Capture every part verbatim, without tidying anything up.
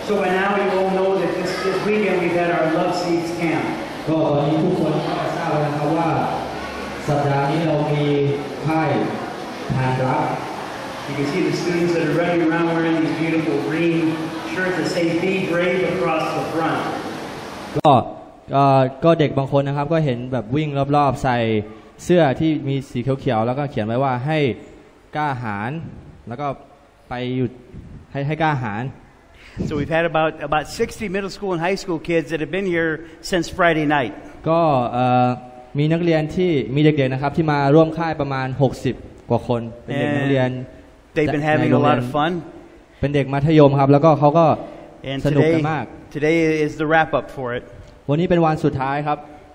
So by now you all know that this, this weekend we've had our Love Seeds camp. ก็ตอนนี้ทุกคนก็ทราบแล้วนะครับว่าสัปดาห์นี้เรามีค่ายทานรัก You can see the students that are running around wearing these beautiful green shirts that say "Be Brave" across the front. ก็ก็เด็กบางคนนะครับก็เห็นแบบวิ่งรอบๆใส่เสื้อที่มีสีเขียวๆแล้วก็เขียนไว้ว่าให้กล้าหาญแล้วก็ไปหยุดให้ให้กล้าหาญ So we've had about about sixty middle school and high school kids that have been here since Friday night. ก็มีนักเรียนที่มีเด็กๆนะครับที่มาร่วมค่ายประมาณหกสิบกว่าคนเป็นเด็กนักเรียน They've been having a lot of fun. เป็นเด็กมัธยมครับแล้วก็เขาก็สนุกกันมาก Today is the wrap up for it. วันนี้เป็นวันสุดท้ายครับ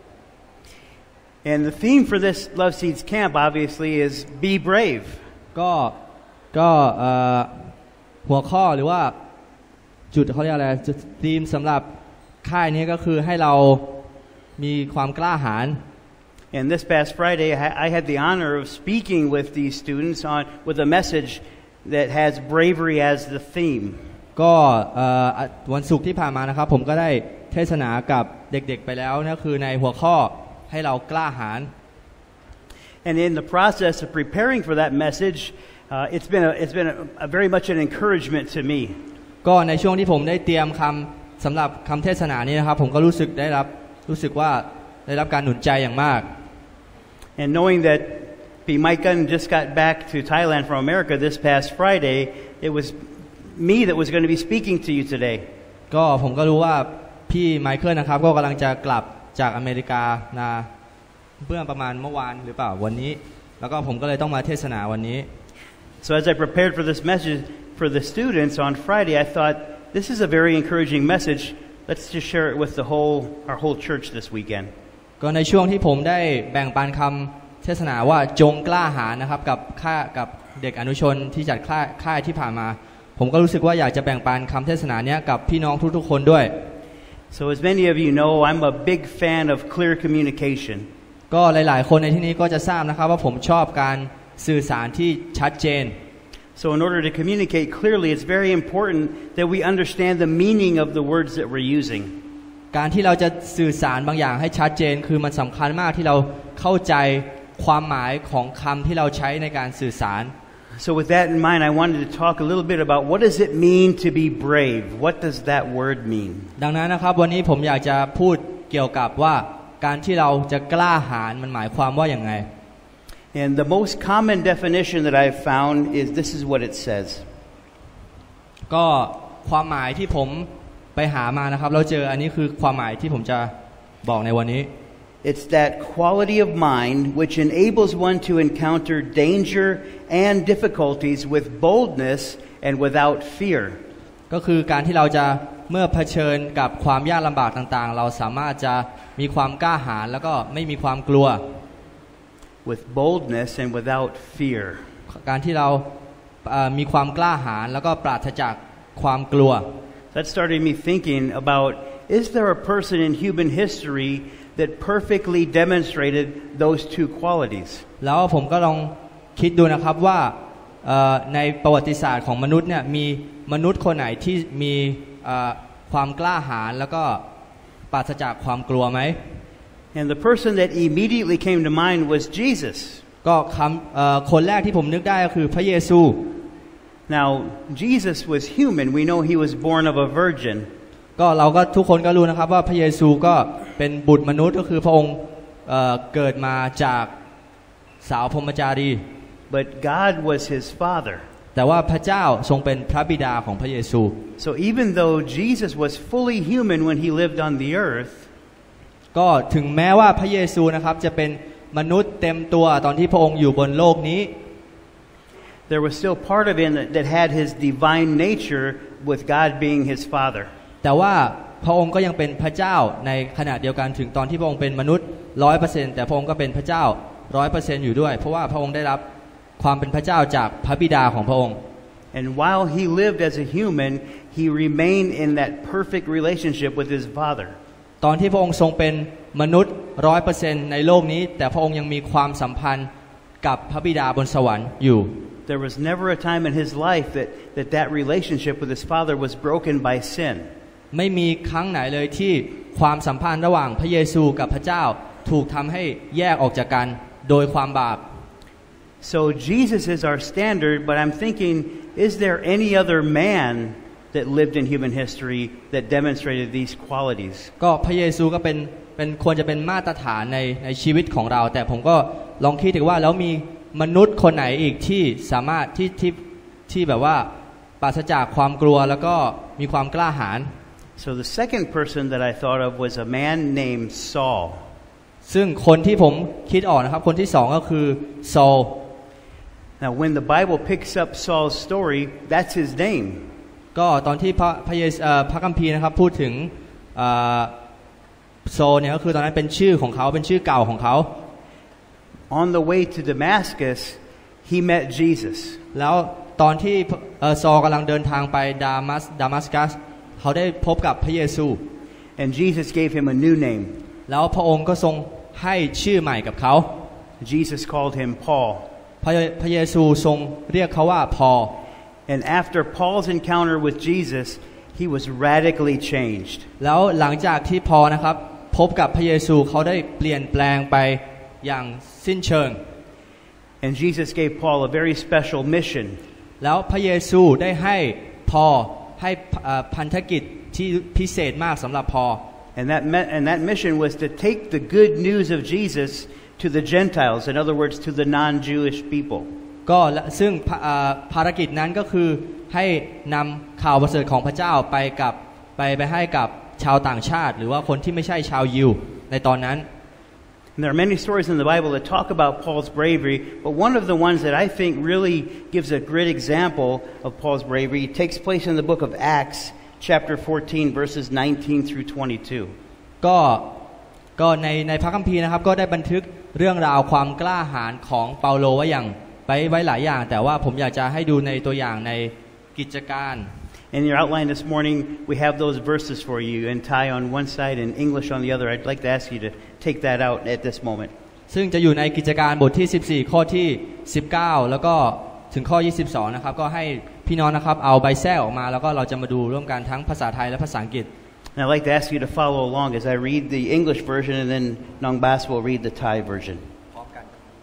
And the theme for this Love Seeds camp obviously is "Be Brave." ก็ก็หัวข้อหรือว่าจุดเขาเรียกอะไรจุดธีมสำหรับค่ายนี้ก็คือให้เรามีความกล้าหาญ And this past Friday, I had the honor of speaking with these students on with a message that has bravery as the theme. ก็วันศุกร์ที่ผ่านมานะครับผมก็ได้เทศนากับเด็กๆไปแล้วนั่นคือในหัวข้อให้เรากล้าหาญ And in the process of preparing for that message, uh, it's been a, it's been a, a very much an encouragement to me. ก็ในช่วงที่ผมได้เตรียมคำสำหรับคำเทศนานี้นะครับผมก็รู้สึกได้รับรู้สึกว่าได้รับการหนุนใจอย่างมาก And knowing that P. Micah just got back to Thailand from America this past Friday, it was me that was going to be speaking to you today. ก็ผมก็รู้ว่าพี่ไมเคิลนะครับก็กำลังจะกลับจากอเมริกานะเมื่อประมาณเมื่อวานหรือเปล่าวันนี้แล้วก็ผมก็เลยต้องมาเทศนาวันนี้ So as I prepared for this message for the students on Friday, I thought this is a very encouraging message. Let's just share it with the whole our whole church this weekend. ก็ในช่วงที่ผมได้แบ่งปันคำเทศนาว่าจงกล้าหาญนะครับกับค่ากับเด็กอนุชนที่จัดค่ายค่ายที่ผ่านมาผมก็รู้สึกว่าอยากจะแบ่งปันคำเทศนาเนี้ยกับพี่น้องทุกๆคนด้วย So as many of you know, I'm a big fan of clear communication. ก็หลายๆคนในที่นี้ก็จะทราบนะครับว่าผมชอบการสื่อสารที่ชัดเจน So in order to communicate clearly, it's very important that we understand the meaning of the words that we're using. การที่เราจะสื่อสารบางอย่างให้ชัดเจนคือมันสำคัญมากที่เราเข้าใจความหมายของคำที่เราใช้ในการสื่อสาร So with that in mind, I wanted to talk a little bit about what does it mean to be brave? What does that word mean? ดังนั้นนะครับวันนี้ผมอยากจะพูดเกี่ยวกับว่าการที่เราจะกล้าหาญมันหมายความว่าอย่างไง And the most common definition that I've found is this is what it says. ก็ความหมายที่ผมไปหามานะครับเราเจออันนี้คือความหมายที่ผมจะบอกในวันนี้ It's that quality of mind which enables one to encounter danger and difficulties with boldness and without fear. ก็คือการที่เราจะเมื่อเผชิญกับความยากลำบากต่างๆเราสามารถจะมีความกล้าหาญแล้วก็ไม่มีความกลัว With boldness and without fear. การที่เรามีความกล้าหาญแล้วก็ปราศจากความกลัว That started me thinking about, is there a person in human history that perfectly demonstrated those two qualities? แล้วผมก็ลองคิดดูนะครับว่าในประวัติศาสตร์ของมนุษย์เนี่ยมีมนุษย์คนไหนที่มีความกล้าหาญแล้วก็ปราศจากความกลัวไหม And the person that immediately came to mind was Jesus. ก็คำคนแรกที่ผมนึกได้ก็คือพระเยซู Now Jesus was human. We know he was born of a virgin. ก็เราก็ทุกคนก็รู้นะครับว่าพระเยซูก็เป็นบุตรมนุษย์ก็คือพระองค์เกิดมาจากสาวพรหมจารี But God was his father. แต่ว่าพระเจ้าทรงเป็นพระบิดาของพระเยซู So even though Jesus was fully human when he lived on the earth, ก็ถึงแม้ว่าพระเยซูนะครับจะเป็นมนุษย์เต็มตัวตอนที่พระองค์อยู่บนโลกนี้ there was still part of him that, that had his divine nature with God being his father. แต่ว่าพระองค์ก็ยังเป็นพระเจ้าในขณะเดียวกันถึงตอนที่พระองค์เป็นมนุษย์ ร้อยเปอร์เซ็นต์ แต่พระองค์ก็เป็นพระเจ้า ร้อยเปอร์เซ็นต์ อยู่ด้วยเพราะว่าพระองค์ได้รับความเป็นพระเจ้าจากพระบิดาของพระองค์ And while he lived as a human, he remained in that perfect relationship with his father. ตอนที่พระองค์ทรงเป็นมนุษย์ ร้อยเปอร์เซ็นต์ ในโลกนี้แต่พระองค์ยังมีความสัมพันธ์กับพระบิดาบนสวรรค์อยู่ there was never a time in his life that that that relationship with his father was broken by sin. ไม่มีครั้งไหนเลยที่ความสัมพันธ์ระหว่างพระเยซูกับพระเจ้าถูกทำให้แยกออกจากกันโดยความบาป So Jesus is our standard, but I'm thinking, is there any other man that lived in human history that demonstrated these qualities? ก็พระเยซูก็เป็นเป็นควรจะเป็นมาตรฐานในในชีวิตของเราแต่ผมก็ลองคิดถึงว่าแล้วมีมนุษย์คนไหนอีกที่สามารถที่ที่ที่แบบว่าปราศจากความกลัวแล้วก็มีความกล้าหาญ So the second person that I thought of was a man named Saul. ซึ่งคนที่ผมคิดออกนะครับคนที่สองก็คือซอล Now when the Bible picks up Saul's story, that's his name. ก็ตอนที่พระพระเยซูพระคัมภีร์นะครับพูดถึงโซลเนี่ยก็คือตอนนั้นเป็นชื่อของเขาเป็นชื่อเก่าของเขา On the way to Damascus, he met Jesus. แล้วตอนที่ซอลกำลังเดินทางไปดามัสดามัสกัสเขาได้พบกับพระเยซู And Jesus gave him a new name. แล้วพระองค์ก็ทรงให้ชื่อใหม่กับเขา Jesus called him Paul. พระพระเยซูทรงเรียกเขาว่าพอล And after Paul's encounter with Jesus, he was radically changed. แล้วหลังจากที่พอลนะครับพบกับพระเยซูเขาได้เปลี่ยนแปลงไปอย่างสิ้นเชิง And Jesus gave Paul a very special mission. แล้วพระเยซูได้ให้พอลให้พันธกิจที่พิเศษมากสำหรับพอล And that me- and that mission was to take the good news of Jesus to the Gentiles, in other words, to the non-Jewish people. ก็ซึ่งภารกิจนั้นก็คือให้นำข่าวประเสริฐของพระเจ้าไปกับไปไปให้กับชาวต่างชาติหรือว่าคนที่ไม่ใช่ชาวยิวในตอนนั้น And there are many stories in the Bible that talk about Paul's bravery, but one of the ones that I think really gives a great example of Paul's bravery takes place in the book of Acts, chapter fourteen, verses nineteen through twenty-two. ก็ก็ในในพระคัมภีร์นะครับก็ได้บันทึกเรื่องราวความกล้าหาญของเปาโลไว้อย่างไปไว้หลายอย่างแต่ว่าผมอยากจะให้ดูในตัวอย่างในกิจการ In your outline this morning, we have those verses for you in Thai on one side and English on the other. I'd like to ask you to take that out at this moment. ซึ่งจะอยู่ในกิจการบทที่สิบสี่ข้อที่สิบเก้าแล้วก็ถึงข้อยี่สิบสองนะครับก็ให้พี่น้องนะครับเอาใบแทรกออกมาแล้วก็เราจะมาดูร่วมกันทั้งภาษาไทยและภาษาอังกฤษ And I'd like to ask you to follow along as I read the English version and then Nong Bas will read the Thai version. พร้อมกัน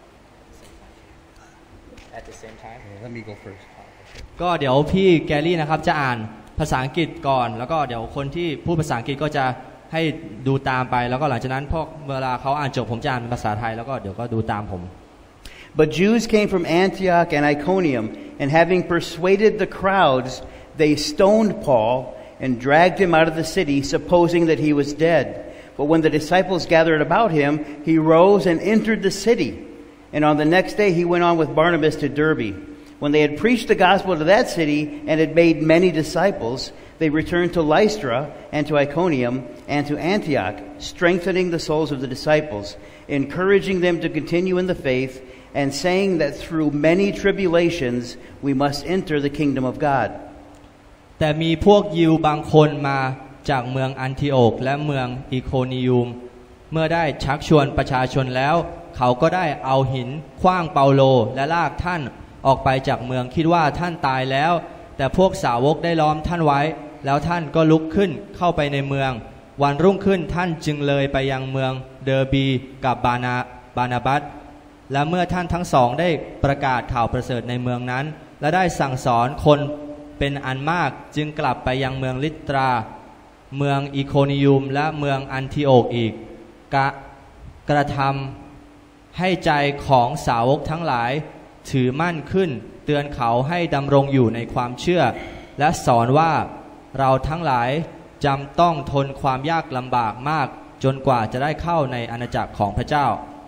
at the same time Let me go first. ก็เดี๋ยวพี่แกรี่นะครับจะอ่านภาษาอังกฤษก่อนแล้วก็เดี๋ยวคนที่พูดภาษาอังกฤษก็จะให้ดูตามไปแล้วก็หลังจากนั้นพอเวลาเขาอ่านจบผมจะอ่านเป็นภาษาไทยแล้วก็เดี๋ยวก็ดูตามผม But Jews came from Antioch and Iconium, and having persuaded the crowds, they stoned Paul and dragged him out of the city, supposing that he was dead. But when the disciples gathered about him, he rose and entered the city. And on the next day he went on with Barnabas to Derbe. When they had preached the gospel to that city and had made many disciples, they returned to Lystra and to Iconium and to Antioch, strengthening the souls of the disciples, encouraging them to continue in the faith, and saying that through many tribulations we must enter the kingdom of God. แต่มีพวกยิวบางคนมาจากเมืองอันทิโอกและเมืองอีโคนิยูมเมื่อได้ชักชวนประชาชนแล้วเขาก็ได้เอาหินขว้างเปาโลและลากท่านออกไปจากเมืองคิดว่าท่านตายแล้วแต่พวกสาวกได้ล้อมท่านไว้แล้วท่านก็ลุกขึ้นเข้าไปในเมืองวันรุ่งขึ้นท่านจึงเลยไปยังเมืองเดอร์บีกับบานาบานาบัสและเมื่อท่านทั้งสองได้ประกาศข่าวประเสริฐในเมืองนั้นและได้สั่งสอนคนเป็นอันมากจึงกลับไปยังเมืองลิตราเมืองอีโคนิยูมและเมืองอันทิโอกอีกกะกระทำให้ใจของสาวกทั้งหลายถือมั่นขึ้นเตือนเขาให้ดำรงอยู่ในความเชื่อและสอนว่าเราทั้งหลายจำต้องทนความยากลำบากมากจนกว่าจะได้เข้าในอาณาจักรของพระเจ้า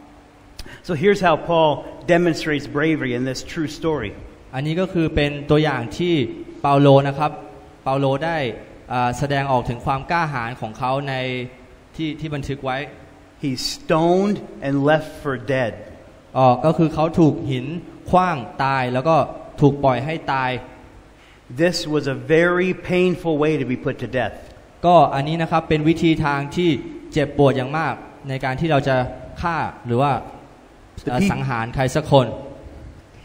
So here's how Paul demonstrates bravery in this true story. อันนี้ก็คือเป็นตัวอย่างที่เปาโลนะครับเปาโลได้แสดงออกถึงความกล้าหาญของเขาในที่ที่บันทึกไว้ He's stoned and left for dead. อ๋อก็คือเขาถูกหินขว้างตายแล้วก็ถูกปล่อยให้ตาย This was a very painful way to be put to death. ก็อันนี้นะครับเป็นวิธีทางที่เจ็บปวดอย่างมากในการที่เราจะฆ่าหรือว่าสังหารใครสักคน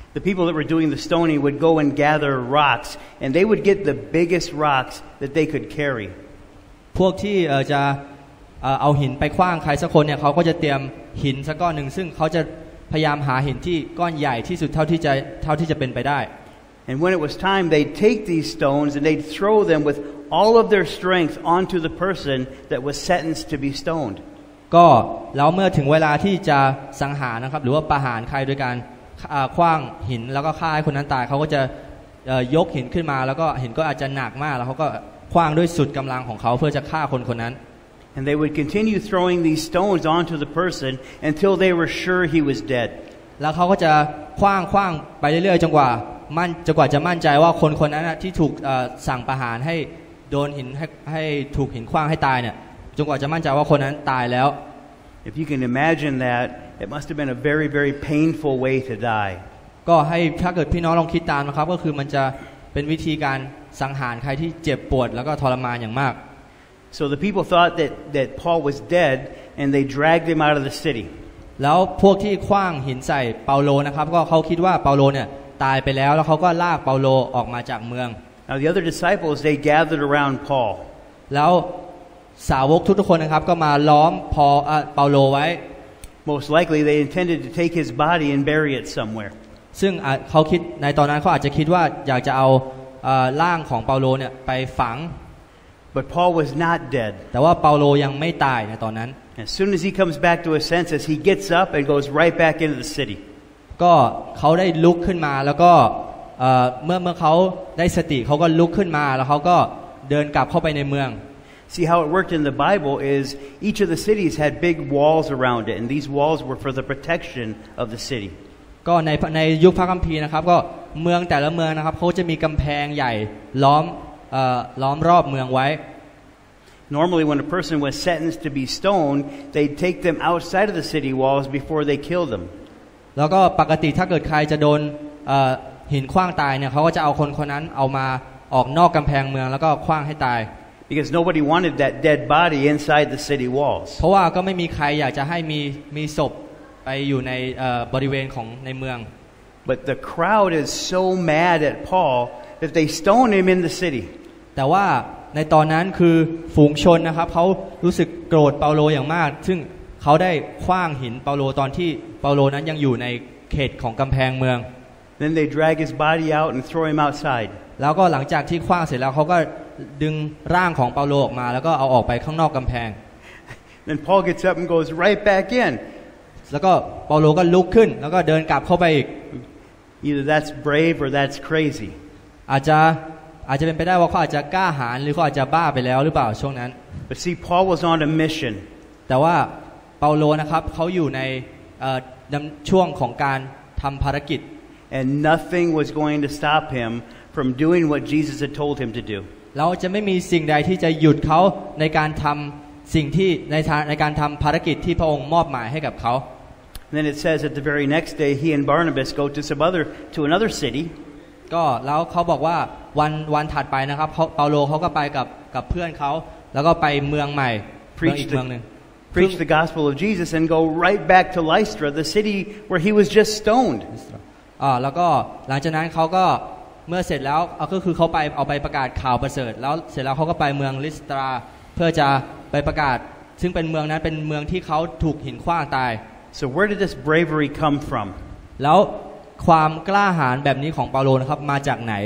The people that were doing the stoning would go and gather rocks, and they would get the biggest rocks that they could carry. พวกที่เอ่อจะเอ่อเอาหินไปขว้างใครสักคนเนี่ยเขาก็จะเตรียมหินสักก้อนหนึ่งซึ่งเขาจะพยายามหาหินที่ก้อนใหญ่ที่สุดเท่าที่จะเท่าที่จะเป็นไปได้ And when it was time, they'd take these stones and they'd throw them with all of their strength onto the person that was sentenced to be stoned. ก็แล้วเมื่อถึงเวลาที่จะสังหารนะครับหรือว่าประหารใครโดยการขว้างหินแล้วก็ฆ่าให้คนนั้นตายเขาก็จะยกหินขึ้นมาแล้วก็หินก็อาจจะหนักมากแล้วเขาก็ขว้างด้วยสุดกำลังของเขาเพื่อจะฆ่าคนคนนั้น And they would continue throwing these stones onto the person until they were sure he was dead. แล้วเขาก็จะขว้างขว้างไปเรื่อยๆจนกว่ามั่นจนกว่าจะมั่นใจว่าคนคนนั้นที่ถูกสั่งประหารให้โดนหินให้ให้ถูกหินขว้างให้ตายเนี่ยจนกว่าจะมั่นใจว่าคนนั้นตายแล้ว If you can imagine that, it must have been a very, very painful way to die. ก็ให้ถ้าเกิดพี่น้องลองคิดตามนะครับก็คือมันจะเป็นวิธีการสังหารใครที่เจ็บปวดแล้วก็ทรมานอย่างมาก So the people thought that that Paul was dead, and they dragged him out of the city. แล้วพวกที่ขว้างหินใส่เปาโลนะครับก็เขาคิดว่าเปาโลเนี่ยตายไปแล้วแล้วเขาก็ลากเปาโลออกมาจากเมือง Now the other disciples, they gathered around Paul. แล้วสาวกทุกๆคนนะครับก็มาล้อมพอเปาโลไว้ Most likely they intended to take his body and bury it somewhere. ซึ่งเขาคิดในตอนนั้นเขาอาจจะคิดว่าอยากจะเอาร่างของเปาโลเนี่ยไปฝัง But Paul was not dead. แต่ว่าเปาโลยังไม่ตายในตอนนั้น As soon as he comes back to his senses, he gets up and goes right back into the city. ก็เขาได้ลุกขึ้นมาแล้วก็เมื่อเมื่อเขาได้สติเขาก็ลุกขึ้นมาแล้วเขาก็เดินกลับเข้าไปในเมือง See how it worked in the Bible is each of the cities had big walls around it, and these walls were for the protection of the city. ก็ในในยุคพระคัมภีร์นะครับก็เมืองแต่ละเมืองนะครับเขาจะมีกำแพงใหญ่ล้อมล้อมรอบเมืองไว้ Normally, when a person was sentenced to be stoned, they'd take them outside of the city walls before they killed them. แล้วก็ปกติถ้าเกิดใครจะโดนหินขว้างตายเนี่ยเขาก็จะเอาคนคนนั้นเอามาออกนอกกำแพงเมืองแล้วก็ขว้างให้ตาย Because nobody wanted that dead body inside the city walls. เพราะว่าก็ไม่มีใครอยากจะให้มีมีศพไปอยู่ในบริเวณของในเมือง But the crowd is so mad at Paul that they stone him in the city. แต่ว่าในตอนนั้นคือฝูงชนนะครับเขารู้สึกโกรธเปาโลอย่างมากซึ่งเขาได้ขว้างหินเปาโลตอนที่เปาโลนั้นยังอยู่ในเขตของกำแพงเมือง Then they drag his body out and throw him outside. แล้วก็หลังจากที่ขว้างเสร็จแล้วเขาก็ดึงร่างของเปาโลออกมาแล้วก็เอาออกไปข้างนอกกำแพง Then Paul gets up and goes right back in. แล้วก็เปาโลก็ลุกขึ้นแล้วก็เดินกลับเข้าไปอีก Either that's brave or that's crazy. อาจจะอาจจะเป็นไปได้ว่าเขาอาจจะกล้าหาญหรือเขาอาจจะบ้าไปแล้วหรือเปล่าช่วงนั้น But see, Paul was on a mission. แต่ว่าเปาโลนะครับเขาอยู่ในช่วงของการทำภารกิจ And nothing was going to stop him from doing what Jesus had told him to do. เราจะไม่มีสิ่งใดที่จะหยุดเขาในการทำสิ่งที่ในในการทำภารกิจที่พระองค์มอบหมายให้กับเขา And then it says that the very next day he and Barnabas go to some other to another city. ก็แล้วเขาบอกว่าวันวันถัดไปนะครับเปาโลเขาก็ไปกับกับเพื่อนเขาแล้วก็ไปเมืองใหม่เมืองอีกเมืองนึง Preach the gospel of Jesus and go right back to Lystra, the city where he was just stoned. อ่าแล้วก็หลังจากนั้นเขาก็เมื่อเสร็จแล้วก็คือเขาไปเอาไปประกาศข่าวประเสริฐแล้วเสร็จแล้วเขาก็ไปเมืองลิสตราเพื่อจะไปประกาศซึ่งเป็นเมืองนั้นเป็นเมืองที่เขาถูกหินขว้างตาย So where did this bravery come from? แล้วความกล้าหาญแบบนี้ของเปาโลนะครับมาจากไหน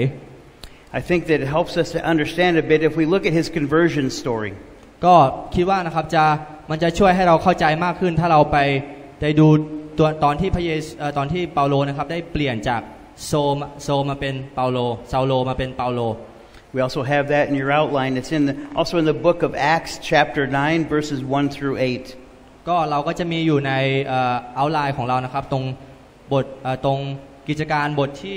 I think that it helps us to understand a bit if we look at his conversion story. ก็คิดว่านะครับจะมันจะช่วยให้เราเข้าใจมากขึ้นถ้าเราไปได้ดูตัวตอนที่พระเยซูตอนที่เปาโลนะครับได้เปลี่ยนจากโซมโซมาเป็นเปาโลซาโลมาเป็นเปาโล We also have that in your outline. It's in the, also in the book of Acts chapter nine verses one through eight. ก็เราก็จะมีอยู่ในเอาไลน์ของเรานะครับตรงบทตรงกิจการบทที่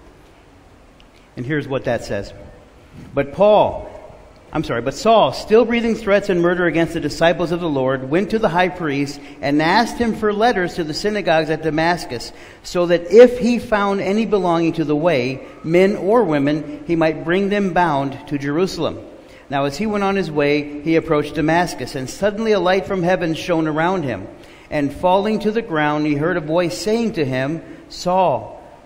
And here's what that says. But Paul I'm sorry, but Saul, still breathing threats and murder against the disciples of the Lord, went to the high priest and asked him for letters to the synagogues at Damascus, so that if he found any belonging to the way, men or women, he might bring them bound to Jerusalem. Now as he went on his way, he approached Damascus, and suddenly a light from heaven shone around him. And falling to the ground, he heard a voice saying to him, Saul,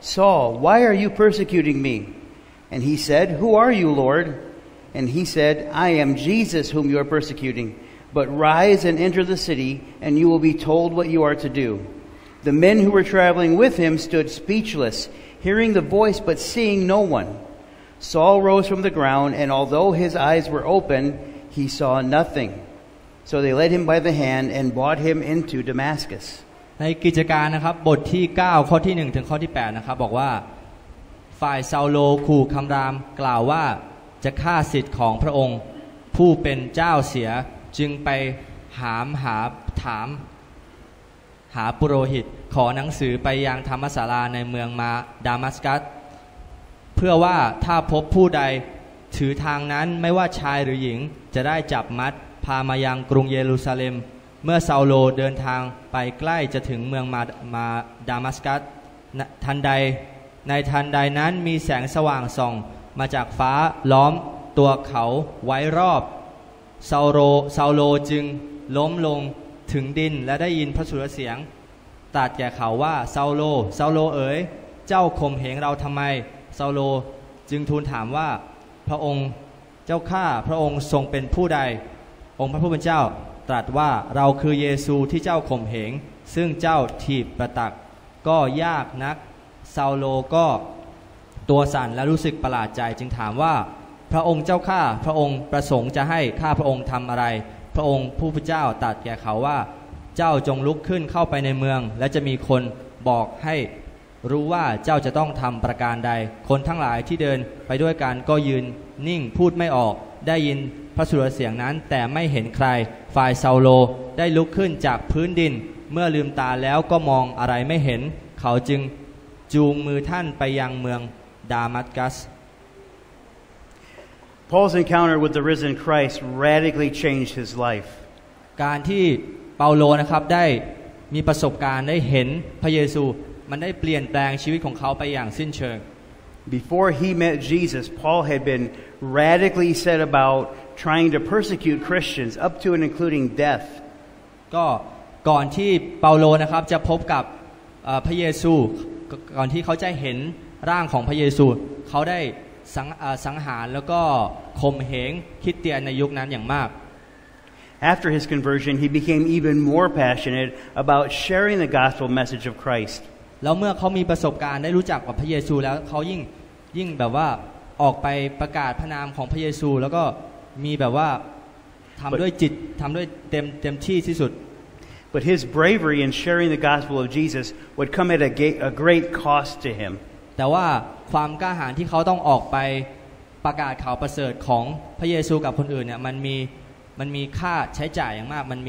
Saul, why are you persecuting me? And he said, Who are you, Lord? And he said, I am Jesus whom you are persecuting. But rise and enter the city, and you will be told what you are to do. The men who were traveling with him stood speechless, hearing the voice but seeing no one. Saul rose from the ground, and although his eyes were open, he saw nothing. So they led him by the hand and brought him into Damascus. ในกิจการนะครับบทที่เก้าข้อที่หนึ่งถึงข้อที่แปดนะครับบอกว่าฝ่ายซาโลขู่คำรามกล่าวว่าจะฆ่าศิษย์ของพระองค์ผู้เป็นเจ้าเสียจึงไปหามหาถามหาปุโรหิตขอหนังสือไปยังธรรมศาลาในเมืองมาดามัสกัสเพื่อว่าถ้าพบผู้ใดถือทางนั้นไม่ว่าชายหรือหญิงจะได้จับมัดพามายังกรุงเยรูซาเล็มเมื่อซาโลเดินทางไปใกล้จะถึงเมืองมามาดามัสกัสทันใดในทันใดนั้นมีแสงสว่างส่องมาจากฟ้าล้อมตัวเขาไว้รอบซาโลซาโลจึงล้มลงถึงดินและได้ยินพระสุรเสียงตรัสแก่เขาว่าซาโลซาโลเอ๋ยเจ้าข่มเหงเราทำไมซาโลจึงทูลถามว่าพระองค์เจ้าข้าพระองค์ทรงเป็นผู้ใดองค์พระผู้เป็นเจ้าตรัสว่าเราคือเยซูที่เจ้าข่มเหงซึ่งเจ้าถีบประตักก็ยากนักซาโลก็ตัวสั่นและรู้สึกประหลาดใจจึงถามว่าพระองค์เจ้าข้าพระองค์ประสงค์จะให้ข้าพระองค์ทำอะไรพระองค์ผู้เป็นเจ้าตรัสแก่เขาว่าเจ้าจงลุกขึ้นเข้าไปในเมืองและจะมีคนบอกให้รู้ว่าเจ้าจะต้องทำประการใดคนทั้งหลายที่เดินไปด้วยกันก็ยืนนิ่งพูดไม่ออกได้ยินพระสุรเสียงนั้นแต่ไม่เห็นใครฝ่ายซาโลได้ลุกขึ้นจากพื้นดินเมื่อลืมตาแล้วก็มองอะไรไม่เห็นเขาจึงจูงมือท่านไปยังเมืองดามัสกัส Paul's encounter with the risen Christ radically changed his life. การที่เปาโลนะครับได้มีประสบการณ์ได้เห็นพระเยซูมันได้เปลี่ยนแปลงชีวิตของเขาไปอย่างสิ้นเชิง Before he met Jesus, Paul had been radically set about trying to persecute Christians up to and including death. ก็ก่อนที่เปาโลนะครับจะพบกับพระเยซูก่อนที่เขาจะเห็นร่างของพระเยซูเขาได้สังสังหารแล้วก็ข่มเหงคริสเตียนในยุคนั้นอย่างมาก After his conversion, he became even more passionate about sharing the gospel message of Christ. แล้วเมื่อเขามีประสบการณ์ได้รู้จักกับพระเยซูแล้วเขายิ่งยิ่งแบบว่าออกไปประกาศพระนามของพระเยซูแล้วก็มีแบบว่าทำด้วยจิตทำด้วยเต็มเต็มที่ที่สุด But his bravery in sharing the gospel of Jesus would come at a, a great cost to him. แต่ว่าความกล้าหาญที่เขาต้องออกไปประกาศข่าวประเสริฐของพระเยซูกับคนอื่นเนี่ยมันมีมันมีค่าใช้จ่ายอย่างมากมันมี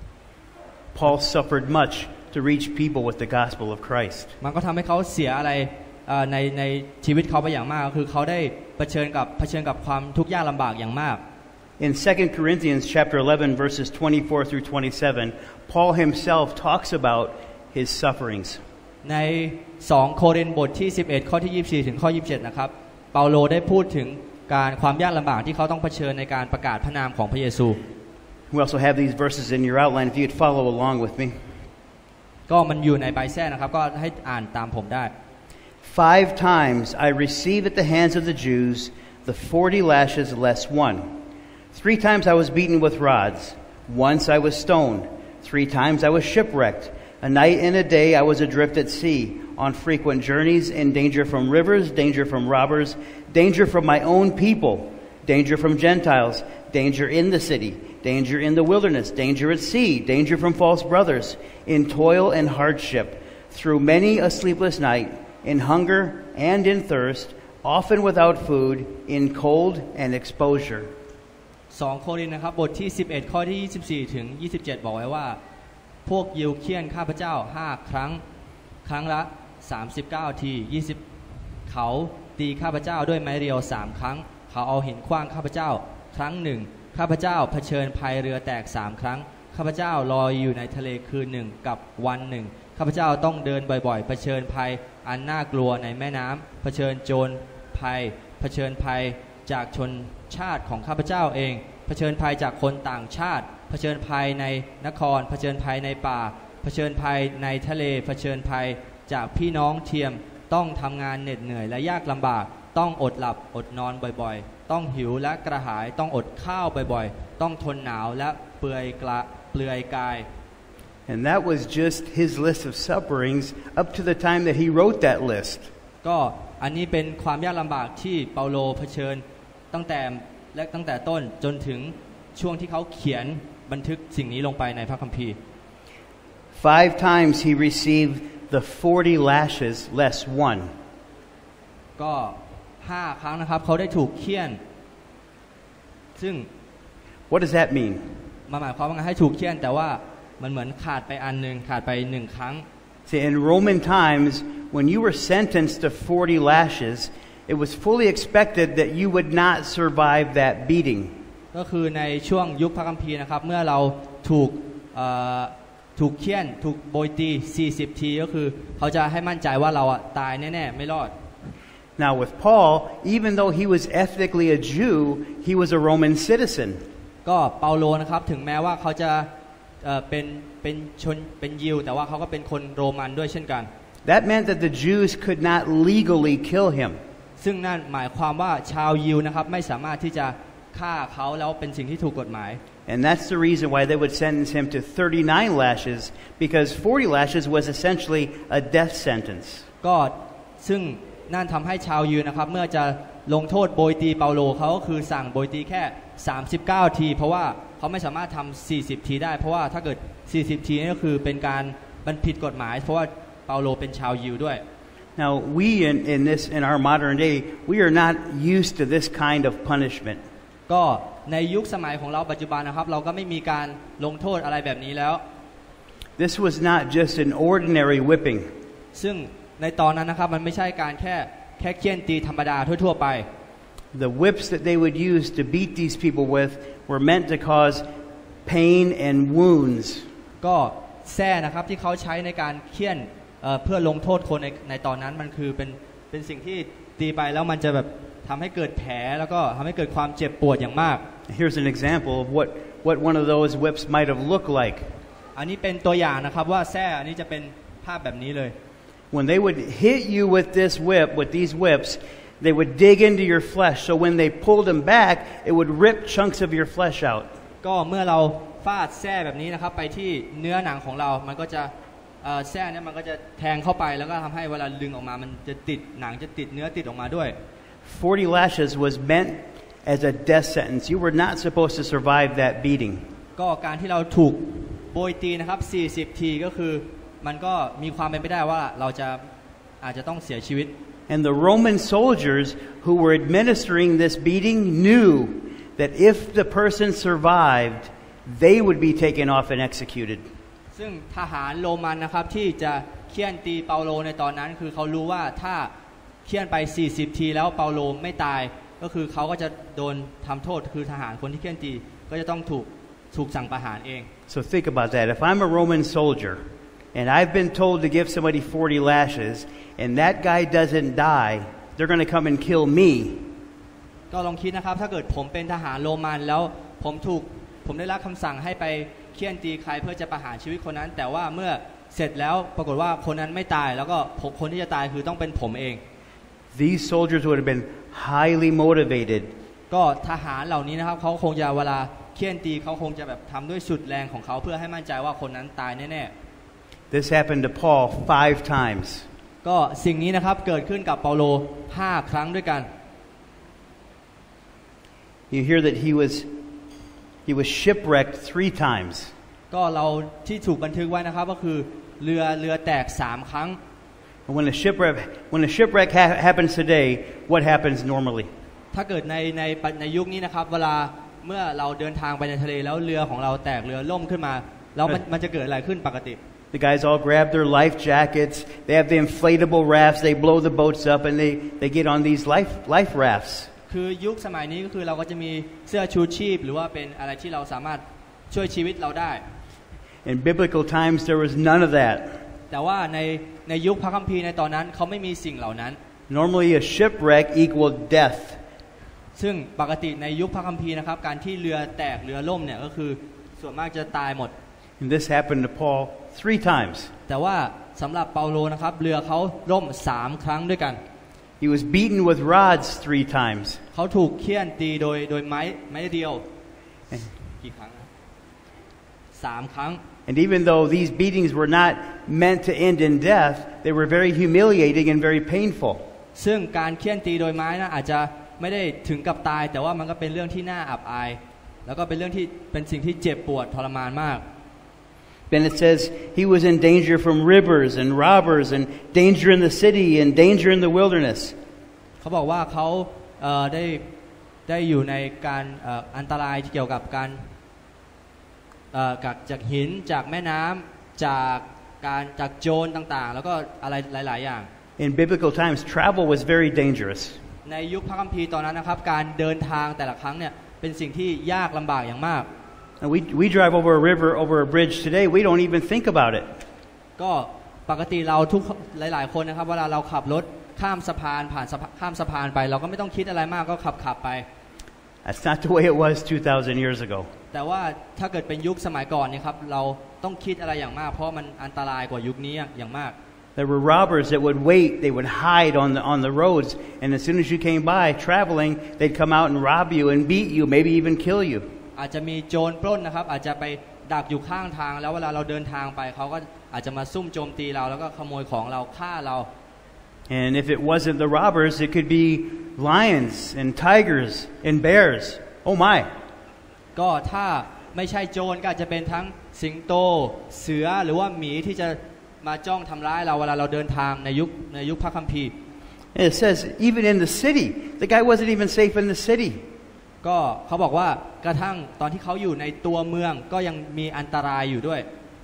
Paul suffered much to reach people with the gospel of Christ. มันก็ทำให้เขาเสียอะไรในในชีวิตเขาไปอย่างมากคือเขาได้เผชิญกับเผชิญกับความทุกข์ยากลำบากอย่างมาก In Second Corinthians chapter eleven verses twenty-four through twenty-seven, Paul himself talks about his sufferings. ในสองโครินธ์บทที่สิบเอ็ดข้อที่ยี่สิบสี่ถึงข้อยี่สิบเจ็ดนะครับเปาโลได้พูดถึงการความยากลำบากที่เขาต้องเผชิญในการประกาศพระนามของพระเยซู We also have these verses in your outline if you could follow along with me. ก็มันอยู่ในใบแท้นะครับก็ให้อ่านตามผมได้ Five times I received at the hands of the Jews the forty lashes less one. Three times I was beaten with rods. Once I was stoned. Three times I was shipwrecked. A night and a day I was adrift at sea, on frequent journeys, in danger from rivers, danger from robbers, danger from my own people, danger from Gentiles, danger in the city, danger in the wilderness, danger at sea, danger from false brothers, in toil and hardship, through many a sleepless night, in hunger and in thirst, often without food, in cold and exposure. สองโครินธ์นะครับบทที่สิบเอ็ดข้อที่ยี่สิบสี่ถึงยี่สิบเจ็ดบอกไว้ว่าพวกยิวเคี่ยนข้าพเจ้าห้าครั้งครั้งละสามสิบเก้าทียี่สิบเขาตีข้าพเจ้าด้วยไม้เรียวสามครั้งเขาเอาหินขว้างข้าพเจ้าครั้งหนึ่งข้าพเจ้าเผชิญภัยเรือแตกสามครั้งข้าพเจ้าลอยอยู่ในทะเลคืนหนึ่งกับวันหนึ่งข้าพเจ้าต้องเดินบ่อยๆเผชิญภัยอันน่ากลัวในแม่น้ำเผชิญโจรภัยเผชิญภัยจากชนชาติของข้าพเจ้าเองเผชิญภัยจากคนต่างชาติเผชิญภัยในนครเผชิญภัยในป่าเผชิญภัยในทะเลเผชิญภัยจากพี่น้องเทียมต้องทำงานเหน็ดเหนื่อยและยากลำบากต้องอดหลับอดนอนบ่อยๆต้องหิวและกระหายต้องอดข้าวบ่อยๆต้องทนหนาวและเปลือยกระเปลือยกาย And that was just his list of sufferings up to the time that he wrote that list. ก็อันนี้เป็นความยากลำบากที่เปาโลเผชิญตั้งแต่และตั้งแต่ต้นจนถึงช่วงที่เขาเขียนบันทึกสิ่งนี้ลงไปในพระคัมภีร์ Five times he received the forty lashes less one. ก็ห้าครั้งนะครับเขาได้ถูกเฆี่ยนซึ่ง What does that mean? มาหมายความว่าให้ถูกเฆี่ยนแต่ว่ามันเหมือนขาดไปอันนึงขาดไปหนึ่งครั้ง See, in Roman times, when you were sentenced to forty lashes, it was fully expected that you would not survive that beating. ก็คือในช่วงยุคพระคัมภีร์นะครับเมื่อเราถูกถูกเฆี่ยนถูกโบยตีสี่สิบทีก็คือเขาจะให้มั่นใจว่าเราอ่ะตายแน่ๆไม่รอด Now with Paul, even though he was ethnically a Jew, he was a Roman citizen. ก็เปาโลนะครับถึงแม้ว่าเขาจะเป็นเป็นชนเป็นยิวแต่ว่าเขาก็เป็นคนโรมันด้วยเช่นกัน That meant that the Jews could not legally kill him. ซึ่งนั่นหมายความว่าชาวยิวนะครับไม่สามารถที่จะฆ่าเขาแล้วเป็นสิ่งที่ถูกกฎหมาย And that's the reason why they would sentence him to thirty-nine lashes, because forty lashes was essentially a death sentence. ก็ซึ่งนั่นทำให้ชาวยิวนะครับเมื่อจะลงโทษโบยตีเปาโลเขาก็คือสั่งโบยตีแค่สามสิบเก้าทีเพราะว่าเขาไม่สามารถทำสี่สิบทีได้เพราะว่าถ้าเกิดสี่สิบทีนี่ก็คือเป็นการมันผิดกฎหมายเพราะว่าเปาโลเป็นชาวยิวด้วย Now we in, in this in our modern day we are not used to this kind of punishment. ก็ในยุคสมัยของเราปัจจุบันนะครับเราก็ไม่มีการลงโทษอะไรแบบนี้แล้ว This was not just an ordinary whipping. ซึ่งในตอนนั้นนะครับมันไม่ใช่การแค่แค่เฆี่ยนตีธรรมดาทั่วๆไป The whips that they would use to beat these people with were meant to cause pain and wounds. ก็แส้นะครับที่เขาใช้ในการเฆี่ยน เ, เพื่อลงโทษคนในในตอนนั้นมันคือเป็นเป็นสิ่งที่ตีไปแล้วมันจะแบบทำให้เกิดแผลแล้วก็ทำให้เกิดความเจ็บปวดอย่างมาก Here's an example of what what one of those whips might have looked like. อันนี้เป็นตัวอย่างนะครับว่าแส้อันนี้จะเป็นภาพแบบนี้เลย When they would hit you with this whip, with these whips, they would dig into your flesh. So when they pulled them back, it would rip chunks of your flesh out. ก็เมื่อเราฟาดแส้แบบนี้นะครับไปที่เนื้อหนังของเรามันก็จะแส้เนี่ยมันก็จะแทงเข้าไปแล้วก็ทำให้เวลาดึงออกมามันจะติดหนังจะติดเนื้อติดออกมาด้วย forty lashes was meant as a death sentence. You were not supposed to survive that beating. ก็การที่เราถูกโบยตีนะครับสี่สิบทีก็คือมันก็มีความเป็นไปได้ว่าเราจะอาจจะต้องเสียชีวิต And the Roman soldiers who were administering this beating knew that if the person survived, they would be taken off and executed. ซึ่งทหารโรมันนะครับที่จะเฆี่ยนตีเปาโลในตอนนั้นคือเขารู้ว่าถ้าเฆี่ยนไปสี่สิบทีแล้วเปาโลไม่ตายก็คือเขาก็จะโดนทำโทษคือทหารคนที่เฆี่ยนตีก็จะต้องถูกถูกสั่งประหารเอง So think about that. If I'm a Roman soldier and I've been told to give somebody forty lashes and that guy doesn't die, they're going to come and kill me. ก็ลองคิดนะครับถ้าเกิดผมเป็นทหารโรมันแล้วผมถูกผมได้รับคำสั่งให้ไปเฆี่ยนตีใครเพื่อจะประหารชีวิตคนนั้นแต่ว่าเมื่อเสร็จแล้วปรากฏว่าคนนั้นไม่ตายแล้วก็คนที่จะตายคือต้องเป็นผมเอง These soldiers would have been highly motivated. ก็ทหารเหล่านี้นะครับเขาคงจะเวลาเฆี่ยนตีเขาคงจะแบบทำด้วยสุดแรงของเขาเพื่อให้มั่นใจว่าคนนั้นตายแน่ๆ This happened to Paul five times. ก็สิ่งนี้นะครับเกิดขึ้นกับเปาโลห้าครั้งด้วยกัน You hear that he was he was shipwrecked three times. ก็เราที่ถูกบันทึกไว้นะครับก็คือเรือเรือแตกสามครั้ง When a shipwreck when a shipwreck ha- happens today, what happens normally? ถ้าเกิดในในในยุคนี้นะครับเวลาเมื่อเราเดินทางไปในทะเลแล้วเรือของเราแตกเรือล่มขึ้นมาแล้วมันมันจะเกิดอะไรขึ้นปกติ The guys all grab their life jackets. They have the inflatable rafts. They blow the boats up and they they get on these life life rafts. คือยุคสมัยนี้ก็คือเราก็จะมีเสื้อชูชีพหรือว่าเป็นอะไรที่เราสามารถช่วยชีวิตเราได้ In biblical times there was none of that. แต่ว่าในในยุคพระคัมภีร์ในตอนนั้นเขาไม่มีสิ่งเหล่านั้น Normally a shipwreck equaled death. ซึ่งปกติในยุคพระคัมภีร์นะครับการที่เรือแตกเรือล่มเนี่ยก็คือส่วนมากจะตายหมด And this happened to Paul three times. แต่ว่าสำหรับเปาโลนะครับเรือเขาล่มสามครั้งด้วยกัน He was beaten with rods three times. เขาถูกเฆี่ยนตีโดยโดยไม้ไม้เดียวกี่ครั้งสามครั้ง And even though these beatings were not meant to end in death, they were very humiliating and very painful. ซึ่งการเฆี่ยนตีโดยไม้นะอาจจะไม่ได้ถึงกับตายแต่ว่ามันก็เป็นเรื่องที่น่าอับอายแล้วก็เป็นเรื่องที่เป็นสิ่งที่เจ็บปวดทรมานมาก Then it says he was in danger from rivers and robbers and danger in the city and danger in the wilderness. เขาบอกว่าเขาเอ่อได้ได้อยู่ในการเอ่ออันตรายที่เกี่ยวกับการเอ่อจากหินจากแม่น้ำจากการจากโจรต่างๆแล้วก็อะไรหลายๆอย่าง In biblical times, travel was very dangerous. ในยุคพระคัมภีร์ตอนนั้นนะครับการเดินทางแต่ละครั้งเนี่ยเป็นสิ่งที่ยากลำบากอย่างมาก And we we drive over a river, over a bridge today. We don't even think about it. ก็ปกติเราทุกหลายๆคนนะครับเวลาเราขับรถข้ามสะพานผ่านข้ามสะพานไปเราก็ไม่ต้องคิดอะไรมากก็ขับขับไป That's not the way it was two thousand years ago. แต่ว่าถ้าเกิดเป็นยุคสมัยก่อนนี่ครับเราต้องคิดอะไรอย่างมากเพราะมันอันตรายกว่ายุคนี้อย่างมาก There were robbers that would wait. They would hide on the on the roads, and as soon as you came by traveling, they'd come out and rob you and beat you, maybe even kill you. อาจจะมีโจรปล้นนะครับอาจจะไปดักอยู่ข้างทางแล้วเวลาเราเดินทางไปเขาก็อาจจะมาซุ่มโจมตีเราแล้วก็ขโมยของเราฆ่าเรา And if it wasn't the robbers, it could be lions and tigers and bears. Oh my! ก็ถ้าไม่ใช่โจรก็อาจจะเป็นทั้งสิงโตเสือหรือว่าหมีที่จะมาจ้องทำร้ายเราเวลาเราเดินทางในยุคในยุคพระคัมภีร์ And it says even in the city, the guy wasn't even safe in the city. ก็เขาบอกว่ากระทั่งตอนที่เขาอยู่ในตัวเมืองก็ยังมีอันตรายอยู่ด้วย